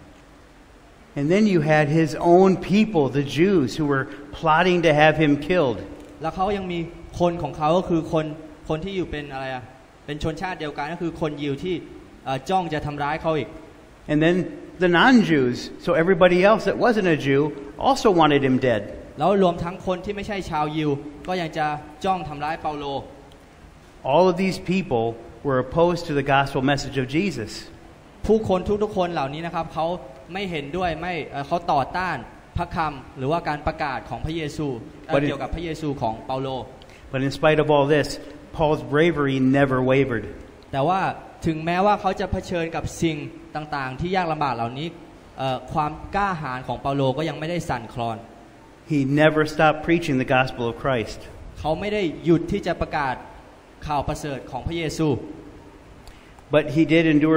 And then you had his own people, the Jews, who were plotting to have him killed. แล้วเขายังมีคนของเขาก็คือคนคนที่อยู่เป็นอะไรอ่ะเป็นชนชาติเดียวกันก็คือคนยิวที่จ้องจะทำร้ายเขาอีก And then the non-Jews, so everybody else that wasn't a Jew, also wanted him dead. แล้วรวมทั้งคนที่ไม่ใช่ชาวยิวก็ยังจะจ้องทำร้ายเปาโล All of these people were opposed to the gospel message of Jesus. ผู้คนทุกๆคนเหล่านี้นะครับเขาไม่เห็นด้วยไม่เขาต่อต้านพระคำหรือว่าการประกาศของพระเยซูเกี่ยวกับพระเยซูของเปาโล But in spite of all this, Paul's bravery never wavered. แต่ว่าถึงแม้ว่าเขาจะเผชิญกับสิ่งต่างๆที่ยากลำบากเหล่านี้ความกล้าหาญของเปาโลก็ยังไม่ได้สั่นคลอน He never stopped preaching the gospel of Christ. เขาไม่ได้หยุดที่จะประกาศข่าวประเสริฐของพระเยซู But he did endure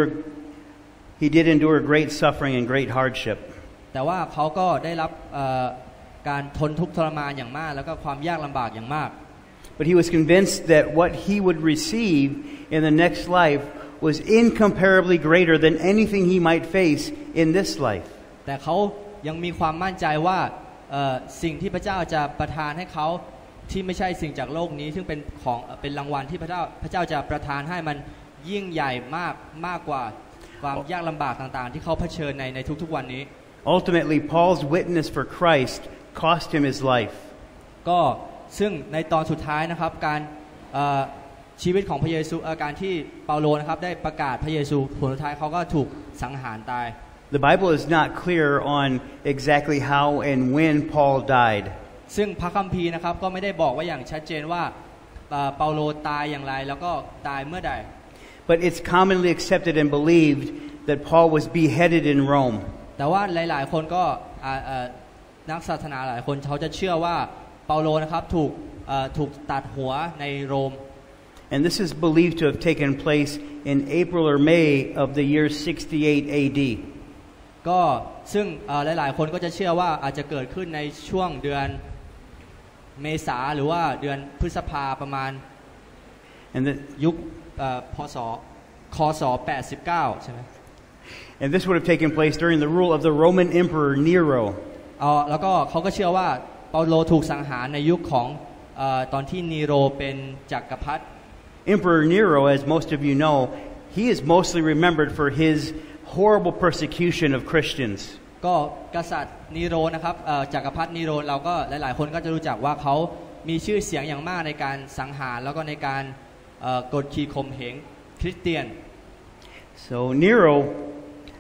he did endure great suffering and great hardship. แต่ว่าเขาก็ได้รับการทนทุกข์ทรมานอย่างมากแล้วก็ความยากลำบากอย่างมาก But he was convinced that what he would receive in the next life was incomparably greater than anything he might face in this life. แต่เขายังมีความมั่นใจว่าสิ่งที่พระเจ้าจะประทานให้เขาที่ไม่ใช่สิ่งจากโลกนี้ซึ่งเป็นของเป็นรางวัลที่พระเจ้าพระเจ้าจะประทานให้มันยิ่งใหญ่มากมากกว่าความยากลำบากต่างๆที่เขาเผชิญในในทุกๆวันนี้ Ultimately, Paul's witness for Christ cost him his life. ก็ซึ่งในตอนสุดท้ายนะครับการชีวิตของพระเยซูการที่เปาโลนะครับได้ประกาศพระเยซูผลสุดท้ายเขาก็ถูกสังหารตาย The Bible is not clear on exactly how and when Paul died. ซึ่งพระคัมภีร์นะครับก็ไม่ได้บอกไว้อย่างชัดเจนว่าเปาโลตายอย่างไรแล้วก็ตายเมื่อใด But it's commonly accepted and believed that Paul was beheaded in Rome. แต่ว่าหลายๆคนก็นักศาสนาหลายคนเขาจะเชื่อว่าเปาโลนะครับถูกถูกตัดหัวในโรม And this is believed to have taken place in April or May of the year sixty-eight A D. ก็ซึ่งหลายๆคนก็จะเชื่อว่าอาจจะเกิดขึ้นในช่วงเดือนเมษาหรือว่าเดือนพฤษภาประมาณยุคพ.ศ.ค.ศ. แปดสิบเก้าใช่ไหม And this would have taken place during the rule of the Roman Emperor Nero. อ๋อแล้วก็เขาก็เชื่อว่าเปาโลถูกสังหารในยุคของตอนที่นีโรเป็นจักรพรรดิ Emperor Nero, as most of you know, he is mostly remembered for his horrible persecution of Christians. ก็กษัตริย์นีโรนะครับจักรพรรดินีโรเราก็หลายๆคนก็จะรู้จักว่าเขามีชื่อเสียงอย่างมากในการสังหารแล้วก็ในการกดขี่ข่มเหงคริสเตียน So Nero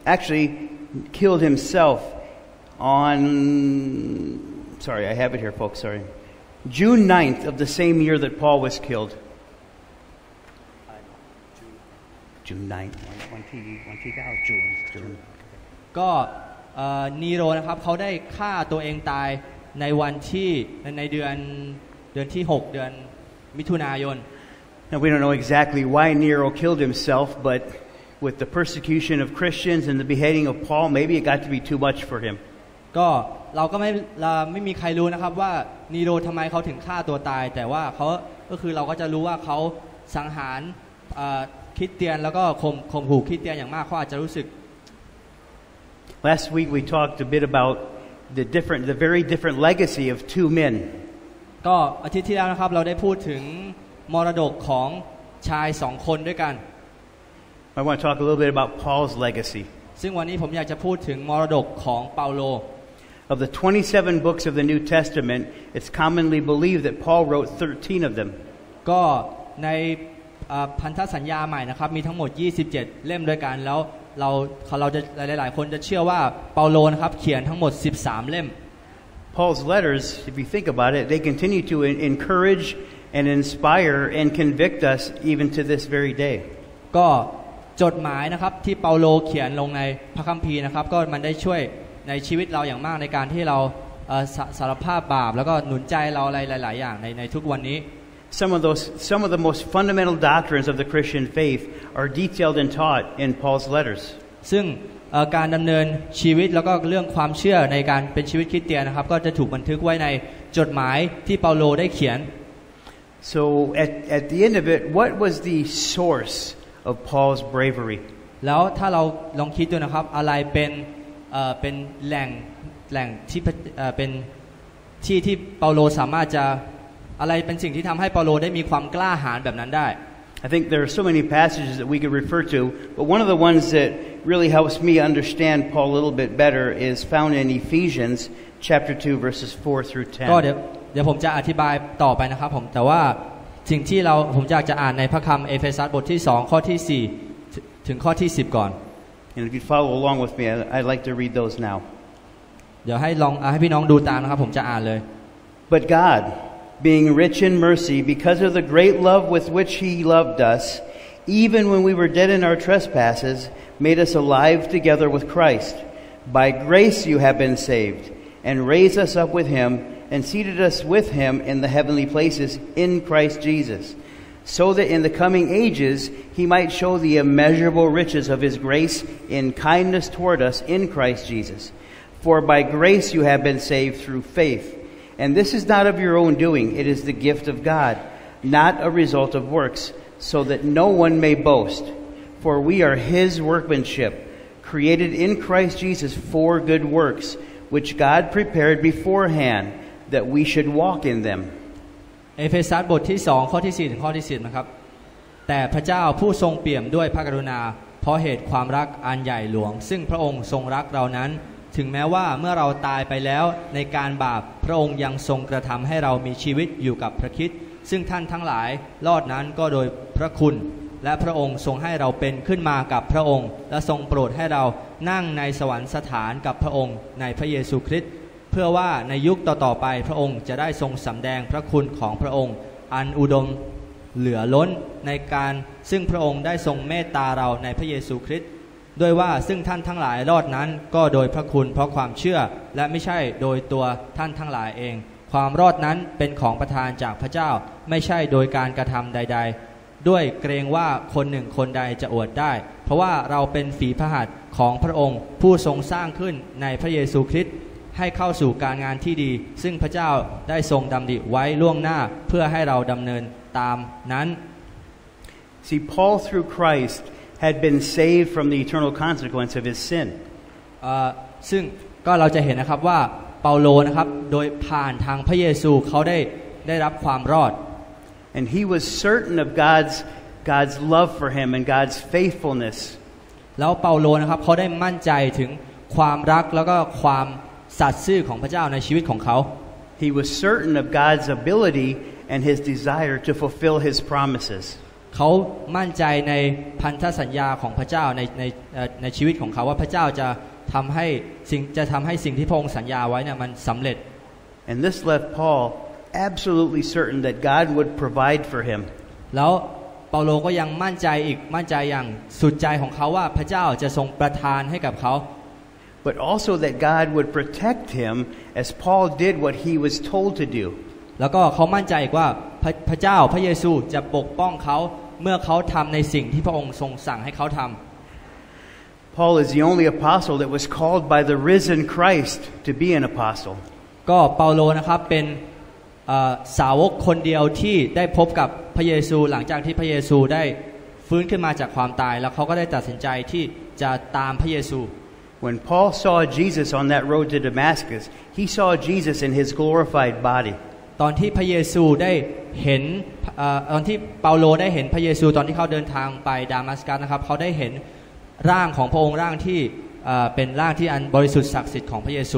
actually killed himself on, sorry, I have it here, folks, sorry. June ninth of the same year that Paul was killed. June ninth, วันที่วันที่เก้า June June ก็นีโรนะครับเขาได้ฆ่าตัวเองตายในวันที่ในเดือนเดือนที่หกเดือนมิถุนายน Now we don't know exactly why Nero killed himself, but with the persecution of Christians and the beheading of Paul, maybe it got to be too much for him. ก็เราก็ไม่เราไม่มีใครรู้นะครับว่านีโรทำไมเขาถึงฆ่าตัวตายแต่ว่าเขาก็คือเราก็จะรู้ว่าเขาสังหารคริสเตียนแล้วก็ข่มข่มขู่คริสเตียนอย่างมากเขาอาจจะรู้สึก Last week we talked a bit about the different the very different legacy of two men. ก็อาทิตย์ที่แล้วนะครับเราได้พูดถึงมรดกของชายสองคนด้วยกัน I want to talk a little bit about Paul's legacy. ซึ่งวันนี้ผมอยากจะพูดถึงมรดกของเปาโล Of the twenty-seven books of the New Testament, it's commonly believed that Paul wrote thirteen of them. ก็ในพันธสัญญาใหม่นะครับมีทั้งหมดยี่สิบเจ็ดเล่มด้วยกันแล้วเราเราจะหลายๆคนจะเชื่อว่าเปาโลนะครับเขียนทั้งหมดสิบสามเล่ม Paul's letters, if you think about it, they continue to encourage and inspire and convict us even to this very day. ก็จดหมายนะครับที่เปาโลเขียนลงในพระคัมภีร์นะครับก็มันได้ช่วยในชีวิตเราอย่างมากในการที่เราสารภาพบาปแล้วก็หนุนใจเราอะไรหลายๆอย่างในในทุกวันนี้ Some of those, some of the most fundamental doctrines of the Christian faith are detailed and taught in Paul's letters. ซึ่งการดำเนินชีวิตแล้วก็เรื่องความเชื่อในการเป็นชีวิตคริสเตียนนะครับก็จะถูกบันทึกไว้ในจดหมายที่เปาโลได้เขียน So at at the end of it, what was the source of Paul's bravery? แล้วถ้าเราลองคิดดูนะครับอะไรเป็นเป็นแหล่งแหล่งที่เป็นที่ที่เปาโลสามารถจะอะไรเป็นสิ่งที่ทำให้เปาโลได้มีความกล้าหาญแบบนั้นได้ I think there are so many passages that we could refer to, but one of the ones that really helps me understand Paul a little bit better is found in Ephesians chapter two verses four through ten. ก็เดี๋ยวเดี๋ยวผมจะอธิบายต่อไปนะครับผมแต่ว่าสิ่งที่เราผมอยากจะอ่านในพระคัมภีร์เอเฟซัสบทที่สองข้อที่สี่ถึงข้อที่สิบก่อน And if you follow along with me, I'd like to read those now. เดี๋ยวให้ลองให้พี่น้องดูตามนะครับผมจะอ่านเลย But God, being rich in mercy, because of the great love with which He loved us, even when we were dead in our trespasses, made us alive together with Christ. By grace you have been saved, and raised us up with Him, and seated us with Him in the heavenly places in Christ Jesus, so that in the coming ages He might show the immeasurable riches of His grace in kindness toward us in Christ Jesus. For by grace you have been saved through faith. And this is not of your own doing, it is the gift of God, not a result of works, so that no one may boast. For we are His workmanship, created in Christ Jesus for good works, which God prepared beforehand, that we should walk in them. เอเฟซัสบทที่สองข้อที่สี่ถึงข้อที่สิบนะครับแต่พระเจ้าผู้ทรงเปี่ยมด้วยพระกรุณาเพราะเหตุความรักอันใหญ่หลวงซึ่งพระองค์ทรงรักเรานั้นถึงแม้ว่าเมื่อเราตายไปแล้วในการบาปพระองค์ยังทรงกระทำให้เรามีชีวิตอยู่กับพระคริสต์ซึ่งท่านทั้งหลายรอดนั้นก็โดยพระคุณและพระองค์ทรงให้เราเป็นขึ้นมากับพระองค์และทรงโปรดให้เรานั่งในสวรรคสถานกับพระองค์ในพระเยซูคริสต์เพื่อว่าในยุคต่อๆไปพระองค์จะได้ทรงสำแดงพระคุณของพระองค์อันอุดมเหลือล้นในการซึ่งพระองค์ได้ทรงเมตตาเราในพระเยซูคริสต์ด้วยว่าซึ่งท่านทั้งหลายรอดนั้นก็โดยพระคุณเพราะความเชื่อและไม่ใช่โดยตัวท่านทั้งหลายเองความรอดนั้นเป็นของประทานจากพระเจ้าไม่ใช่โดยการกระทำใดๆด้วยเกรงว่าคนหนึ่งคนใดจะอวดได้เพราะว่าเราเป็นฝีพระหัตถ์ของพระองค์ผู้ทรงสร้างขึ้นในพระเยซูคริสต์ให้เข้าสู่การงานที่ดีซึ่งพระเจ้าได้ทรงดำริไว้ล่วงหน้าเพื่อให้เราดำเนินตามนั้น See, Paul through Christ had been saved from the eternal consequence of his sin. ซึ่งก็เราจะเห็นนะครับว่าเปาโลนะครับโดยผ่านทางพระเยซูเขาได้ได้รับความรอด And he was certain of God's God's love for him and God's faithfulness. แล้วเปาโลนะครับเขาได้มั่นใจถึงความรักแล้วก็ความสัตย์ซื่อของพระเจ้าในชีวิตของเขา He was certain of God's ability and his desire to fulfill his promises. เขามั่นใจในพันธสัญญาของพระเจ้าในในในชีวิตของเขาว่าพระเจ้าจะทำให้สิ่งจะทำให้สิ่งที่พระองค์สัญญาไว้เนี่ยมันสำเร็จ And this left Paul absolutely certain that God would provide for him. แล้วเปาโลก็ยังมั่นใจอีกมั่นใจอย่างสุดใจของเขาว่าพระเจ้าจะทรงประทานให้กับเขา But also that God would protect him as Paul did what he was told to do. แล้วก็เขามั่นใจอีกว่าพระพระเจ้าพระเยซูจะปกป้องเขาเมื่อเขาทำในสิ่งที่พระองค์ทรงสั่งให้เขาทำ Paul is the only apostle that was called by the risen Christ to be an apostle. ก็เปาโลนะครับเป็นสาวกคนเดียวที่ได้พบกับพระเยซูหลังจากที่พระเยซูได้ฟื้นขึ้นมาจากความตายแล้วเขาก็ได้ตัดสินใจที่จะตามพระเยซู When Paul saw Jesus on that road to Damascus, he saw Jesus in his glorified body. ตอนที่พระเยซูได้เห็นตอนที่เปาโลได้เห็นพระเยซูตอนที่เขาเดินทางไปดามัสกัสนะครับเขาได้เห็นร่างของพระองค์ร่างที่เป็นร่างที่อันบริสุทธิ์ศักดิ์สิทธิ์ของพระเยซู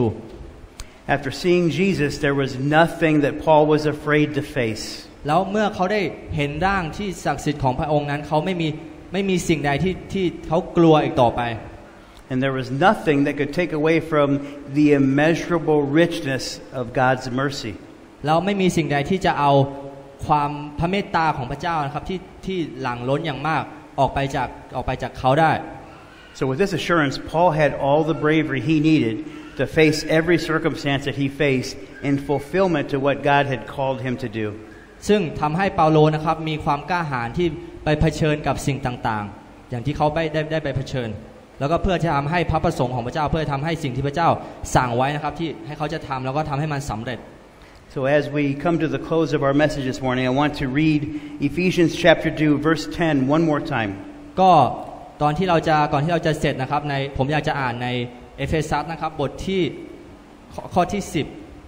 After seeing Jesus, there was nothing that Paul was afraid to face. แล้วเมื่อเขาได้เห็นร่างที่ศักดิ์สิทธิ์ของพระองค์นั้นเขาไม่มีไม่มีสิ่งใดที่ที่เขากลัวอีกต่อไป And there was nothing that could take away from the immeasurable richness of God's mercy. แล้วไม่มีสิ่งใดที่จะเอาความพระเมตตาของพระเจ้านะครับที่ที่หลั่งล้นอย่างมากออกไปจากออกไปจากเขาได้ So with this assurance, Paul had all the bravery he needed to face every circumstance that he faced in fulfillment to what God had called him to do. ซึ่งทำให้เปาโลนะครับมีความกล้าหาญที่ไปเผชิญกับสิ่งต่างๆอย่างที่เขาได้ได้ได้ไปเผชิญแล้วก็เพื่อจะทำให้พระประสงค์ของพระเจ้าเพื่อทำให้สิ่งที่พระเจ้าสั่งไว้นะครับที่ให้เขาจะทำแล้วก็ทำให้มันสำเร็จ So as we come to the close of our message this morning, I want to read Ephesians chapter two, verse ten one more time. ก็ตอนที่เราจะก่อนที่เราจะเสร็จนะครับในผมอยากจะอ่านในเอเฟซัสนะครับบทที่ข้อที่สิบ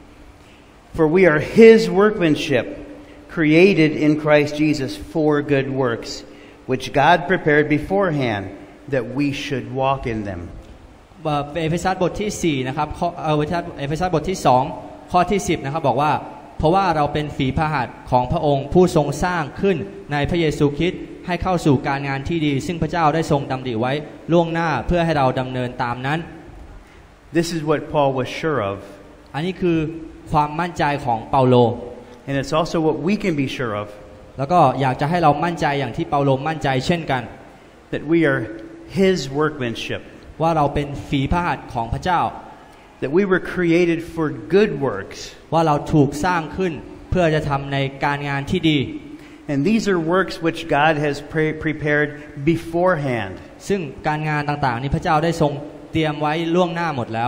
For we are His workmanship, created in Christ Jesus for good works, which God prepared beforehand that we should walk in them. เอเฟซัสบทที่สี่นะครับข้อเอเอเฟซัสบทที่สองข้อที่สิบนะครับบอกว่าเพราะว่าเราเป็นฝีพระหัตถ์ของพระองค์ผู้ทรงสร้างขึ้นในพระเยซูคริสต์ให้เข้าสู่การงานที่ดีซึ่งพระเจ้าได้ทรงดำริไว้ล่วงหน้าเพื่อให้เราดำเนินตามนั้น This is what Paul was sure of. อันนี้คือความมั่นใจของเปาโล And it's also what we can be sure of. แล้วก็อยากจะให้เรามั่นใจอย่างที่เปาโลมั่นใจเช่นกัน That we are His workmanship. ว่าเราเป็นฝีพระหัตถ์ของพระเจ้า That we were created for good works. ว่าเราถูกสร้างขึ้นเพื่อจะทำในการงานที่ดี And these are works which God has pre- prepared beforehand. ซึ่งการงานต่างๆนี้พระเจ้าได้ทรงเตรียมไว้ล่วงหน้าหมดแล้ว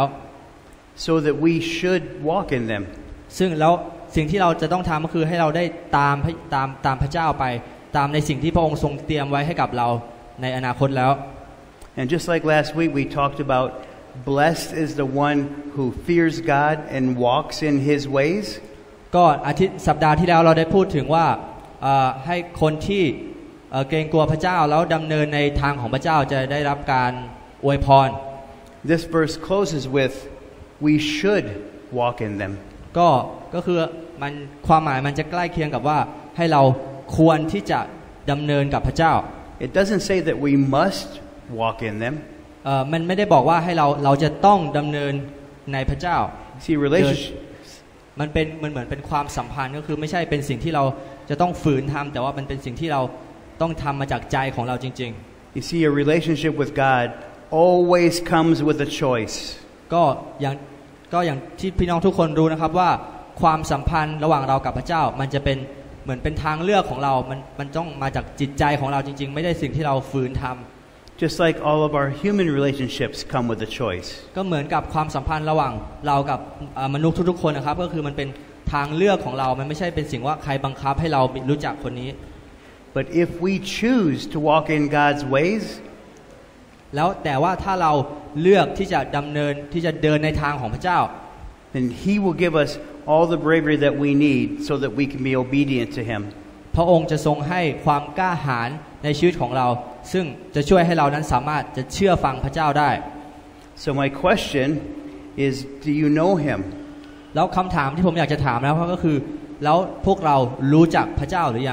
So that we should walk in them. ซึ่งแล้วสิ่งที่เราจะต้องทำก็คือให้เราได้ตามตามตามพระเจ้าไปตามในสิ่งที่พระองค์ทรงเตรียมไว้ให้กับเราในอนาคตแล้ว And just like last week we talked about blessed is the one who fears God and walks in His ways. ก็อาทิตย์สัปดาห์ที่แล้วเราได้พูดถึงว่าให้คนที่เกรงกลัวพระเจ้าแล้วดำเนินในทางของพระเจ้าจะได้รับการอวยพร This verse closes with we should walk in them. ก็ก็คือมันความหมายมันจะใกล้เคียงกับว่าให้เราควรที่จะดำเนินกับพระเจ้า It doesn't say that we must walk in them. เอ่อมันไม่ได้บอกว่าให้เราเราจะต้องดำเนินในพระเจ้า See relationship มันเป็นมันเหมือนเป็นความสัมพันธ์ก็คือไม่ใช่เป็นสิ่งที่เราจะต้องฝืนทำแต่ว่ามันเป็นสิ่งที่เราต้องทำมาจากใจของเราจริงๆ You see a relationship with God always comes with a choice. ก็อย่างก็อย่างที่พี่น้องทุกคนรู้นะครับว่าความสัมพันธ์ระหว่างเรากับพระเจ้ามันจะเป็นเหมือนเป็นทางเลือกของเรามันมันต้องมาจากจิตใจของเราจริงๆไม่ได้สิ่งที่เราฝืนทำ Just like all of our human relationships come with a choice. ก็เหมือนกับความสัมพันธ์ระหว่างเรากับมนุษย์ทุกๆคนนะครับก็คือมันเป็นทางเลือกของเรามันไม่ใช่เป็นสิ่งว่าใครบังคับให้เรารู้จักคนนี้ But if we choose to walk in God's ways, แล้วแต่ว่าถ้าเราเลือกที่จะดำเนินที่จะเดินในทางของพระเจ้า then He will give us all the bravery that we need so that we can be obedient to Him. พระองค์จะทรงให้ความกล้าหาญในชีวิตของเราซึ่งจะช่วยให้เรานั้นสามารถจะเชื่อฟังพระเจ้าได้ So my question is, do you know Him? แล้วคำถามที่ผมอยากจะถามแล้วก็คือแล้วพวกเรารู้จักพระเจ้าหรือยัง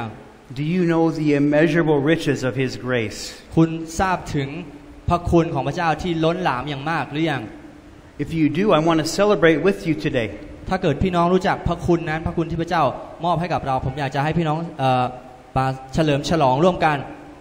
Do you know the immeasurable riches of His grace? คุณทราบถึงพระคุณของพระเจ้าที่ล้นหลามอย่างมากหรือยัง If you do, I want to celebrate with you today. ถ้าเกิดพี่น้องรู้จักพระคุณนั้นพระคุณที่พระเจ้ามอบให้กับเราผมอยากจะให้พี่น้องเอ่อมาเฉลิมฉลองร่วมกัน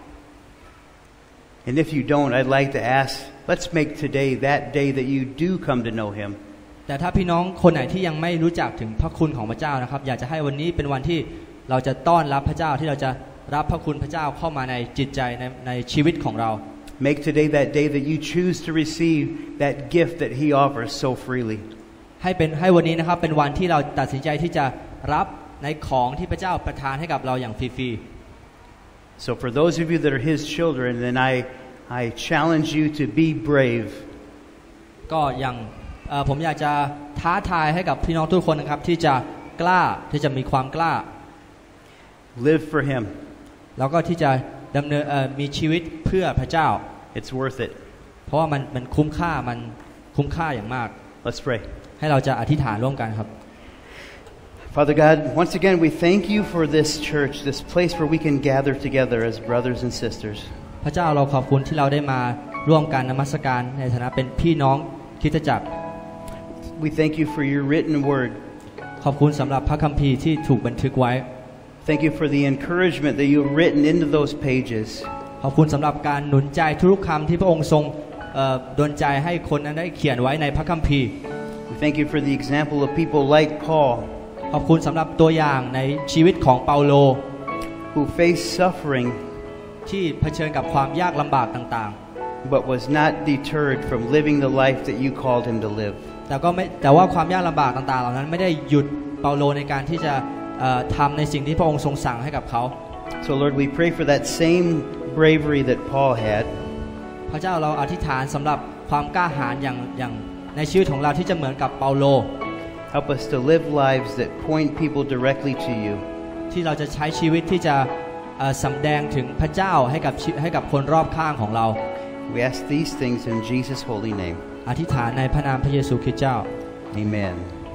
And if you don't, I'd like to ask, let's make today that day that you do come to know Him. แต่ถ้าพี่น้องคนไหนที่ยังไม่รู้จักถึงพระคุณของพระเจ้านะครับอยากจะให้วันนี้เป็นวันที่เราจะต้อนรับพระเจ้าที่เราจะรับพระคุณพระเจ้าเข้ามาในจิตใจในในชีวิตของเรา Make today that day that you choose to receive that gift that He offers so freely. ให้เป็นให้วันนี้นะครับเป็นวันที่เราตัดสินใจที่จะรับในของที่พระเจ้าประทานให้กับเราอย่างฟรีๆ So for those of you that are His children, then I I challenge you to be brave. ก็อย่างผมอยากจะท้าทายให้กับพี่น้องทุกคนนะครับที่จะกล้าที่จะมีความกล้า Live for Him. แล้วก็ที่จะดำเนินมีชีวิตเพื่อพระเจ้า It's worth it. เพราะว่ามันมันคุ้มค่ามันคุ้มค่าอย่างมาก Let's pray. ให้เราจะอธิษฐานร่วมกันครับ Father God, once again we thank you for this church, this place where we can gather together as brothers and sisters. พระเจ้าเราขอบคุณที่เราได้มาร่วมกันนมัสการในฐานะเป็นพี่น้องคริสตจักร We thank you for your written word. ขอบคุณสำหรับพระคัมภีร์ที่ถูกบันทึกไว้ Thank you for the encouragement that you've written into those pages. ขอบคุณสำหรับการหนุนใจทุกคำที่พระองค์ทรงดลใจให้คนนั้นได้เขียนไว้ในพระคัมภีร์ We thank you for the example of people like Paul. ขอบคุณสำหรับตัวอย่างในชีวิตของเปาโล who faced suffering ที่เผชิญกับความยากลำบากต่างๆ but was not deterred from living the life that you called him to live. แต่ก็ไม่แต่ว่าความยากลำบากต่างๆเหล่านั้นไม่ได้หยุดเปาโลในการที่จะทำในสิ่งที่พระองค์ทรงสั่งให้กับเขา So Lord, we pray for that same bravery that Paul had. พระเจ้าเราอธิษฐานสำหรับความกล้าหาญอย่างอย่างในชีวิตของเราที่จะเหมือนกับเปาโล Help us to live lives that point people directly to you. ที่เราจะใช้ชีวิตที่จะสำแดงถึงพระเจ้าให้กับให้กับคนรอบข้างของเรา We ask these things in Jesus' holy name. อธิษฐานในพระนามพระเยซูคริสต์เจ้า Amen.